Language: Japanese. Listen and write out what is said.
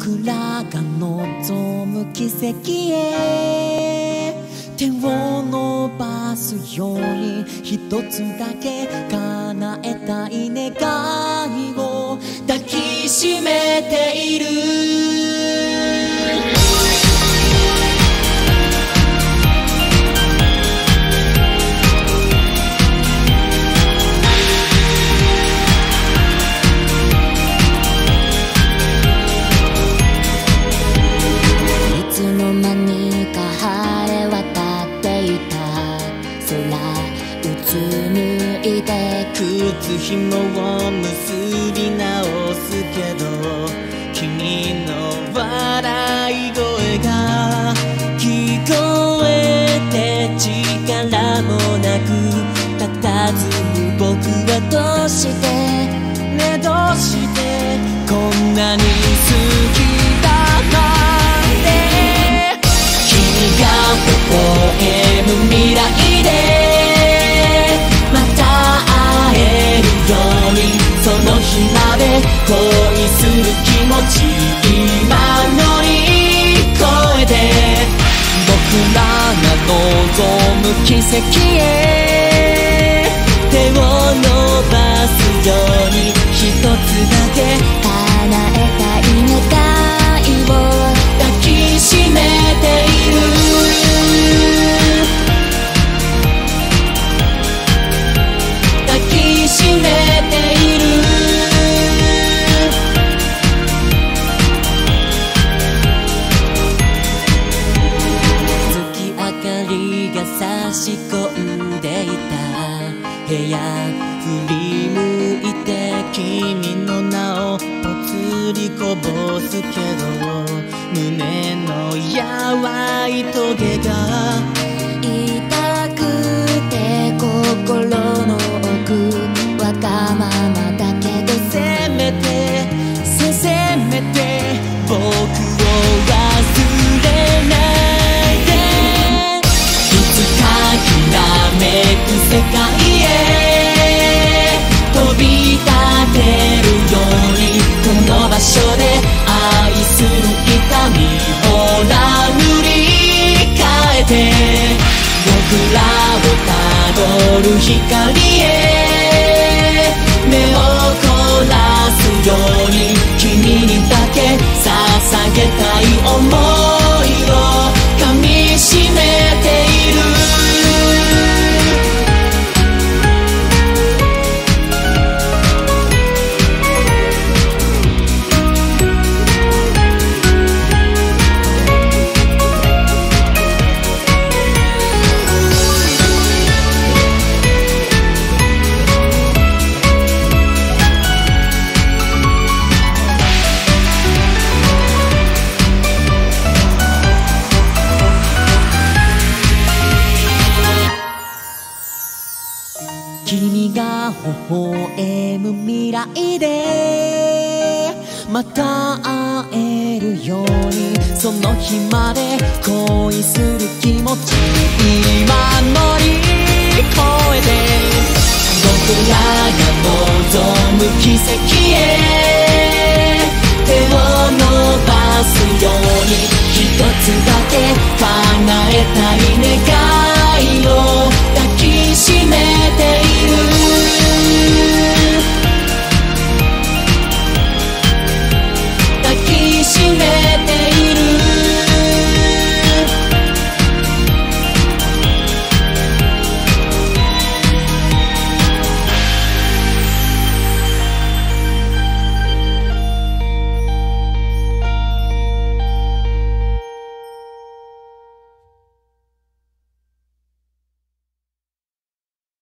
僕らが望む奇跡へ手を伸ばすように一つだけ叶えたい願いを抱きしめている靴紐を結び直すけど君の笑い声が聞こえて力もなく佇む僕はどうしてねどうしてこんなに好きだなんて君が微笑む未来でその日まで恋する気持ち今乗り越えて僕らが望む奇跡へ手を伸ばすように一つだけ叶えたい願いを抱きしめている抱きしめている差し込んでいた部屋振り向いて君の名をぽつりこぼすけど胸の柔いトゲが痛くて心の奥わがままだけどせめて僕を忘れないきらめく世界へ飛び立てるようにこの場所で愛する痛みを塗り替えて僕らをたどる光へ目を凝らすように君にだけ捧げたい想いを噛みしめている君が微笑む未来でまた会えるようにその日まで恋する気持ち今乗り越えて僕らが望む奇跡へ